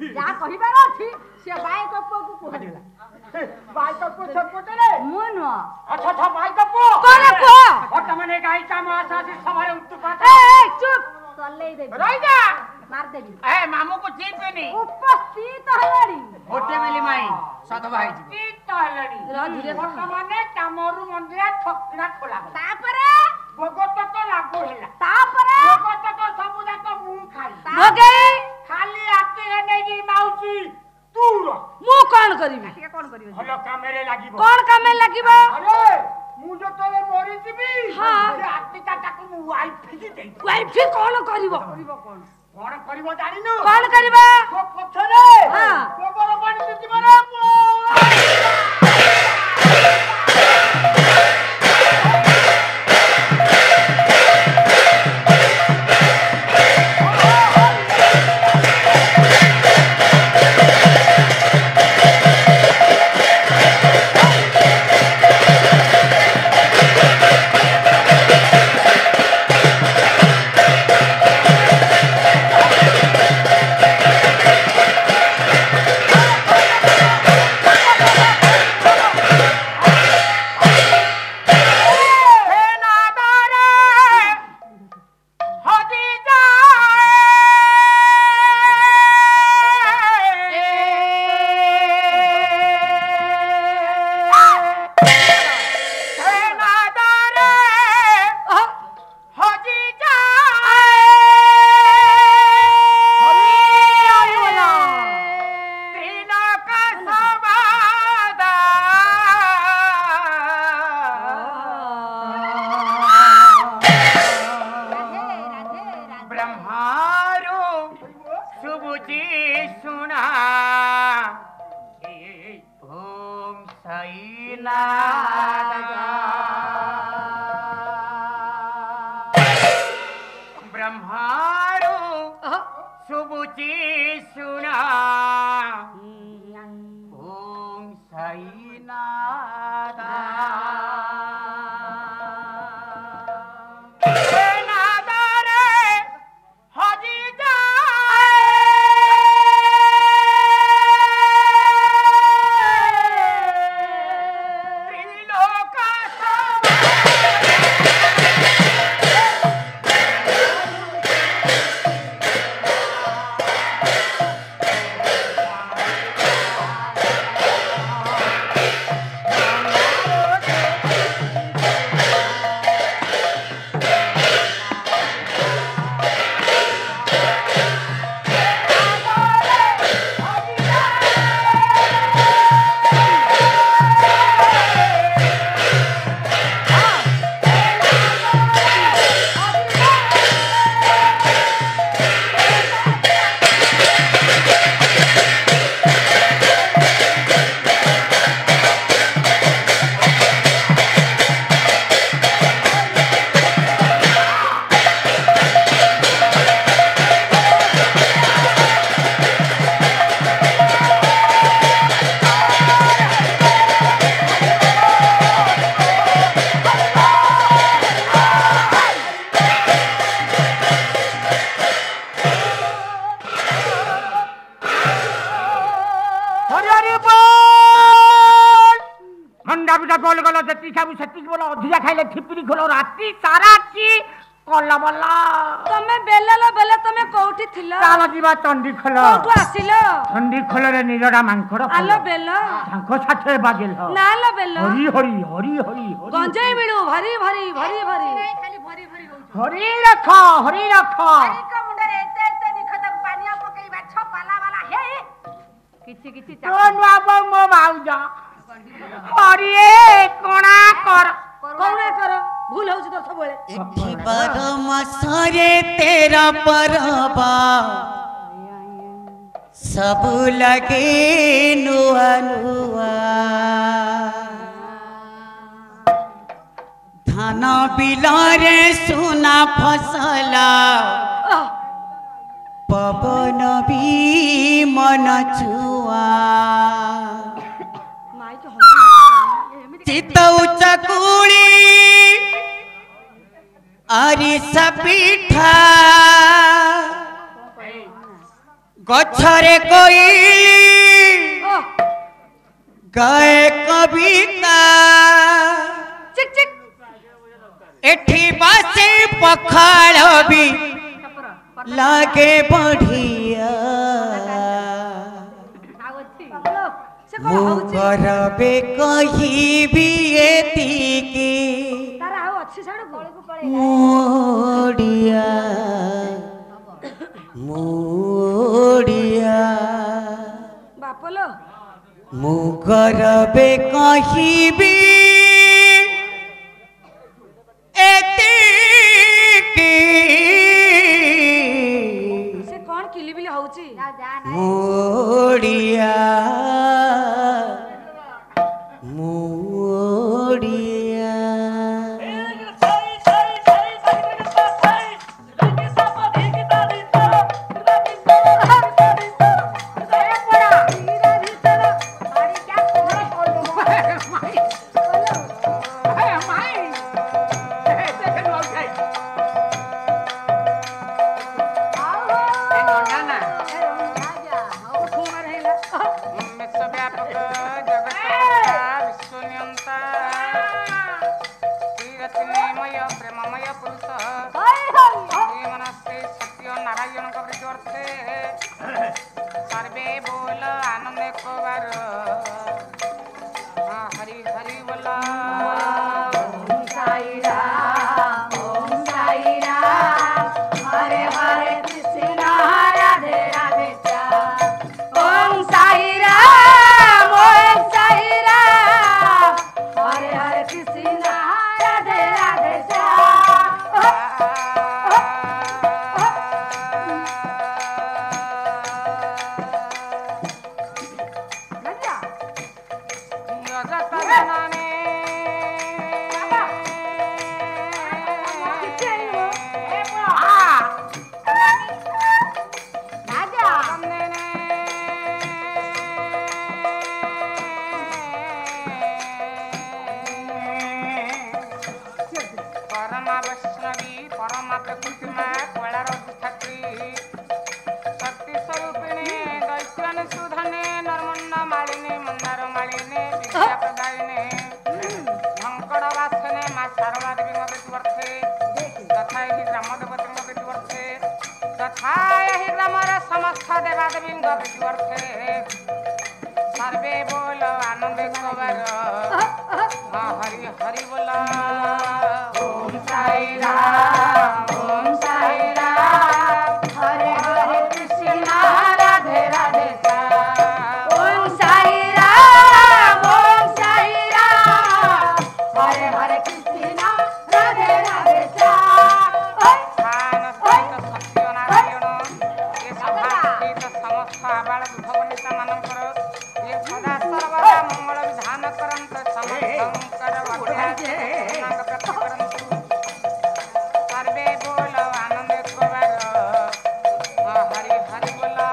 जा कहिबार अछि से बाय कप्पो को कहला बाय कप्पो छपटे रे मन अच्छा बाय कप्पो कोन को हट मने गायका मासा से सवारे उत्तुपात ए चुप चले दे रहि जा मार देबी ए मामू को जीप नहीं उपस्थित हलड़ी होटे मिली माई सद भाई जी तो हलड़ी धीरे हट माने कामरू मंदिरा ठकड़ा खोला तापरे भगत तो लागू हैला तापरे भगत तो सब जाक मुंह खाई भगई खाली आते नेगी माउसी तूर मु कोन करिवि ठीक कोन करिवि हलो कामेरे लागिबो कोन कामे लागिबो अरे मु जो तले मरि जिबि हां से आते टाटा को वाइफ फिजी देई वाइफ फिर कोन करिवो कोन कोन करिवो जानिनु कोन करिवो को पछरे हां गोबर पानी दिबो रे अधिका खाइले ठिपिरी खोलो राती सारा की कला बला तमे बेलला बेले तमे कोठी थिलो चाल जीवा चंडी खोल कोठु आसिलो चंडी खोल रे निजडा मांखड़ आलो बेलो झांको छाठे बागेल नालो बेलो हरी हरी हरी हरी गंजई मिलू भरी भरी भरी भरी नहीं खाली भरी भरी हो हरी रख हरी को मुंडे एते एते निखत पानिया पकेइबा छपाला वाला हे किछि किछि तो नुआबो मो माउजा हरी कोणा कर कोणा कर भूल होउछ तो सब बेले एठी परम सरे तेरा परबा सब लगे नुआ नुआ धान बिलरे सुना फसला पवन भी मन छुआ चितौ चकुली अरिसा पीठा गछरे कोई गाए कविता चिक चिक एठी बासे पखाल भी लागे बढ़िया मुगर बे कही भी एतिकी मोड़िया मोड़िया बापलो मुगर बे कही भी से कौन किलिबिली होउची मोड़िया मोड़िया सर्वे बोलो आनंद हरि हरि बोला ओम साई राम हरे हरे कृष्णा राधे राधे ओम साई राम हरे हरे कृष्णा राधे राधे सत्यनारायण ये सभा समस्त आबाल भवनिता मानकर ये सदा सर्वदा मंगल विधान करंत समंकर सर्वे बोल आनंद कुमार हरि हरि बोला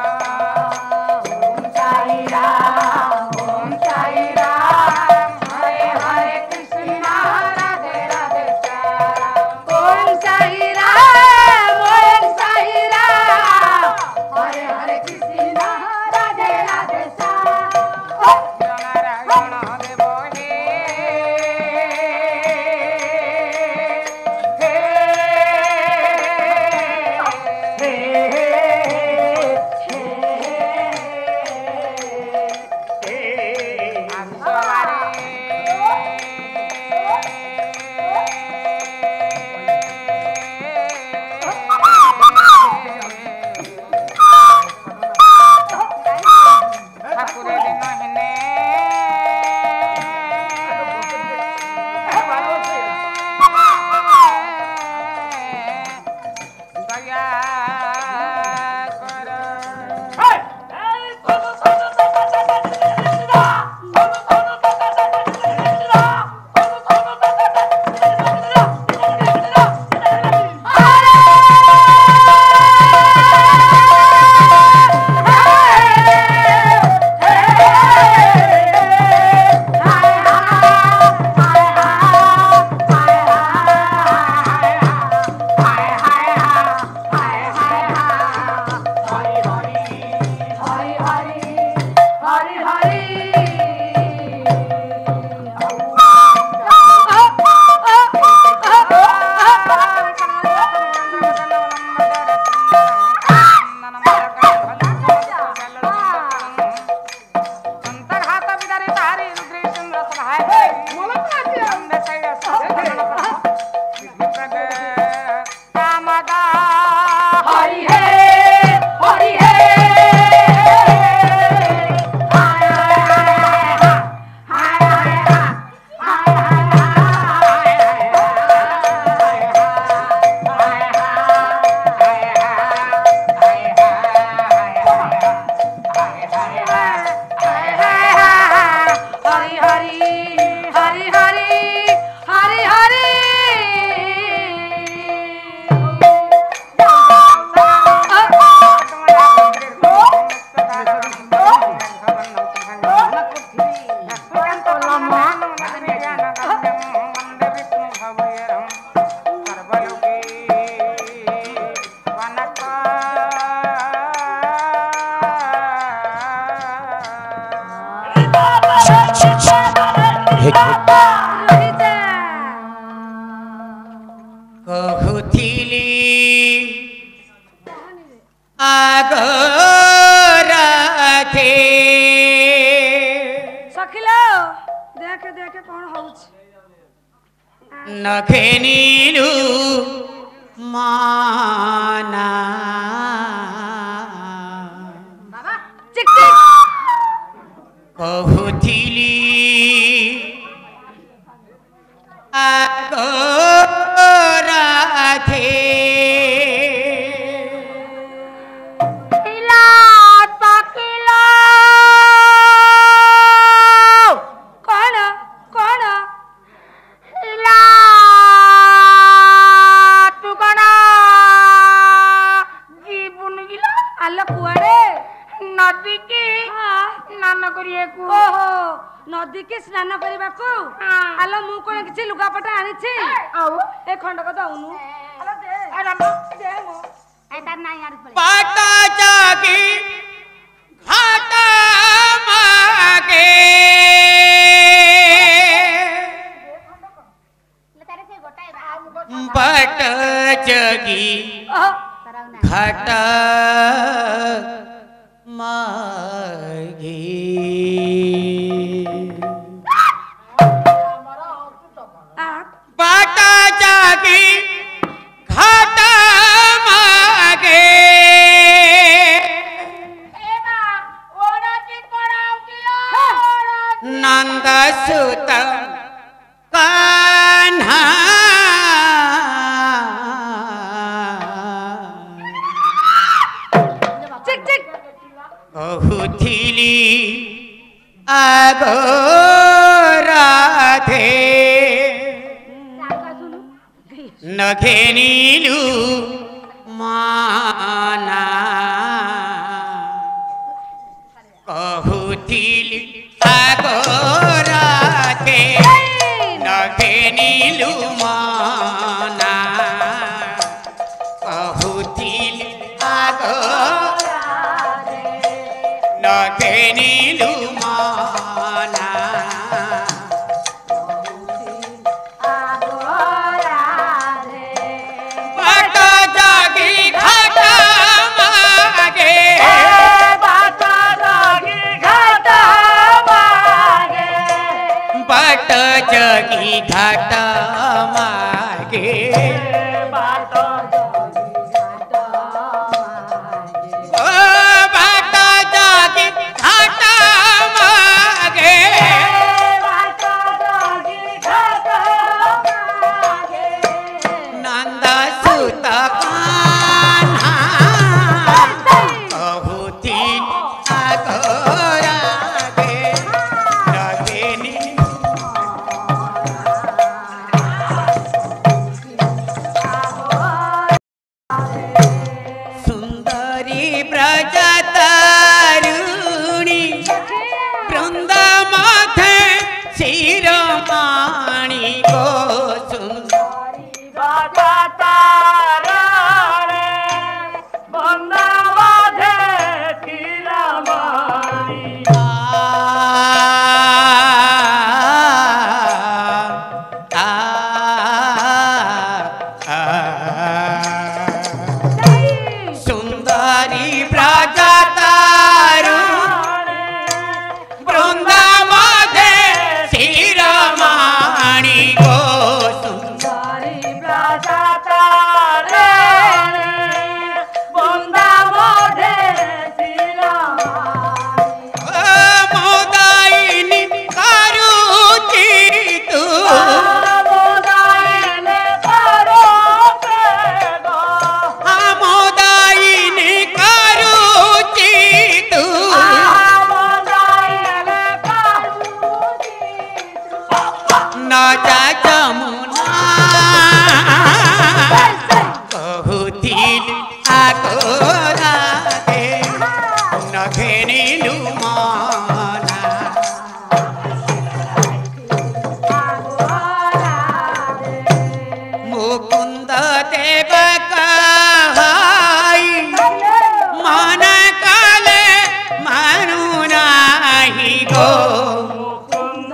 ओम साई राम हरे हरे कृष्णा राधे राधे ओम साई राम हरे हरे कृष्णा कहुथिली आगो राधे सखिलो देखे देखे कौन होउछ नखेनीलु माना बाबा चिक चिक कहुथिली आगो राधे नदी के स्नान करने को आलो मु कोन किछि लुगापटा आनिछि आउ ए खंडक दउनु आलो दे मो ए तार नाही यार पाटा जागी घाटा मागे पट जगी घाटा मागे पाटा जागी घाटा मागे नंद सुत कान्हा कहुथिली आगो राधे नखेनीलु माना कहुथिली आगो राधे नखेनीलु माना कहुथिली आगो नखेनीलु माना पाटा जागी घाटा मागे बाट जगी घाटा मागे ओ बाट जगी घाटा मागे नंद सुत कान्हा कहुथिली आगो राधे नखेनी सुंदरी ब्रजतारुणी वृंद माथे शिरोमणि गो सुंदरी सुंदरी ब्रजतारुणी वृंद माथे शिरोमणि गो सुंदरी मोदायिनी कारुची तू मोदायिनी कारुची तू न जा जमुना कहुथिली आगो राधे नखेनीलु माना मुकुंद देव कहाई मन काले मनु नाही गो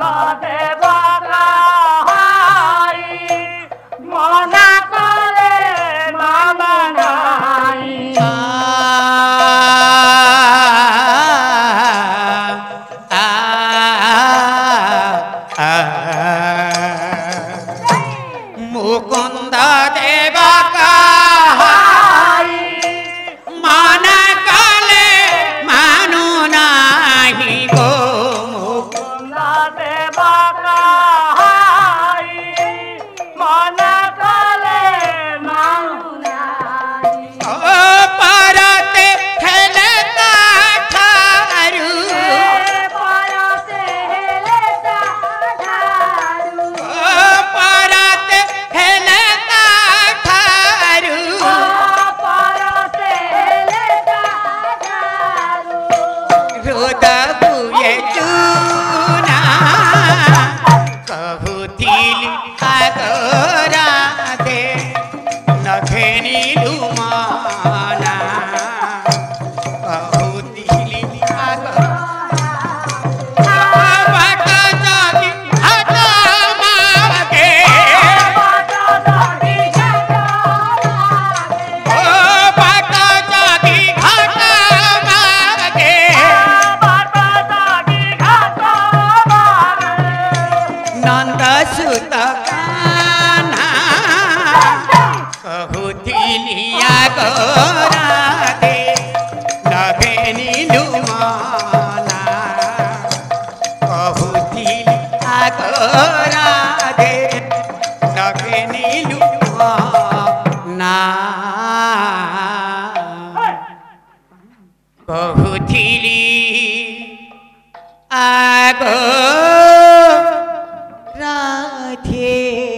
बहुत बुए चूना कहूथिली आगरा दे नखेनी लुमाना कहूथिली आगरा सुत कान्हा कहूथिलिया गोरा दे नभेनी लुमाना कहूथिलिया गोरा दे नभेनी लुमाना कहूथिली आगो राधे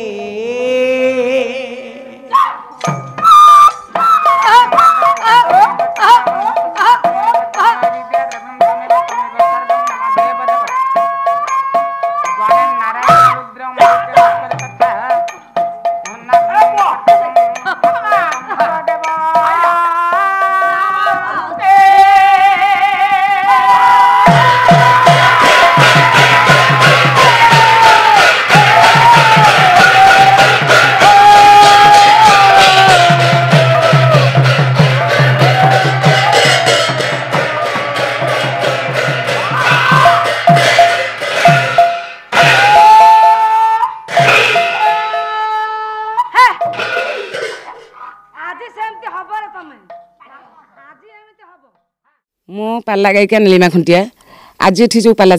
मु पाला गायिका नीलिमा खुंटिया आज ये जो पाला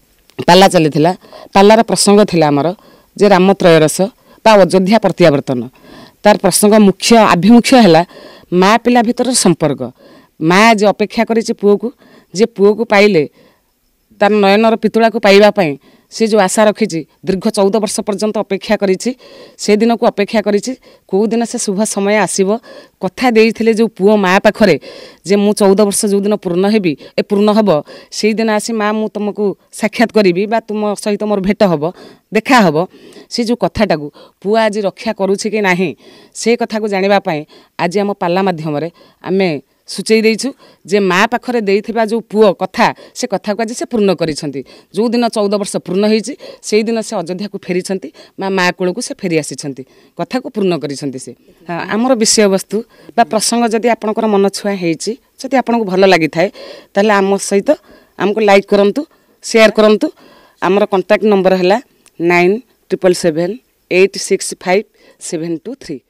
चली पालार प्रसंग थिला आमर जे राम त्रयोदश बा अयोध्या प्रत्यावर्तन तार प्रसंग मुख्य आभिमुख्य है माँ पिला भितर संपर्क माँ जे अपेक्षा करिछि पुओ को जे पुओ को पाइले तार नयनर पितुला को पाइबा से जो आशा रखी दीर्घ 14 वर्ष पर्यंत अपेक्षा करिछि से दिन को अपेक्षा करिछि को दिन से शुभ समय आसीबो कथा देइथिले जो पुओ माँ पाखरे जे मु 14 वर्ष जो दिन पूर्ण हेबी ए पूर्ण हबो से दिन आसी माँ मु तुमको साक्षात करिबी बा तुम सहित मोर भेट हबो देखा हबो से जो कथाटा को पुओ आज रक्षा करूछि कि नाही से कथा को जानिबा पई आज हम पाला माध्यम रे आमे सूचई देइछु जे माँ पाखरे देइथिबा जो पुओ कथा से कथा को आज से पूर्ण करिसंती जो दिन 14 वर्ष पूर्ण होईछि से दिन से अयोध्या को फेरिसंती माँ कोल को से फेरी आसीसंती कथा को पूर्ण करिसंती से आमर विषय वस्तु बा प्रसंग जदि आपनकर मन छुआ हेइछि जदि आपनको भल लागि थाए ताले आम सहित हमको लाइक करंतु शेयर करंतु आमर कांटेक्ट नंबर हला 9777 865 723